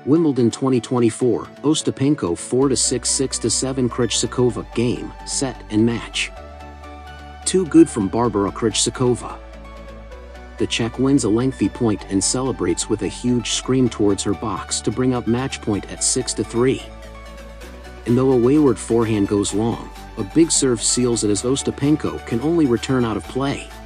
Wimbledon 2024, Ostapenko 4-6, 6-7 Krejcikova, game, set, and match. Too good from Barbora Krejcikova. The Czech wins a lengthy point and celebrates with a huge scream towards her box to bring up match point at 6-3. And though a wayward forehand goes long, a big serve seals it as Ostapenko can only return out of play.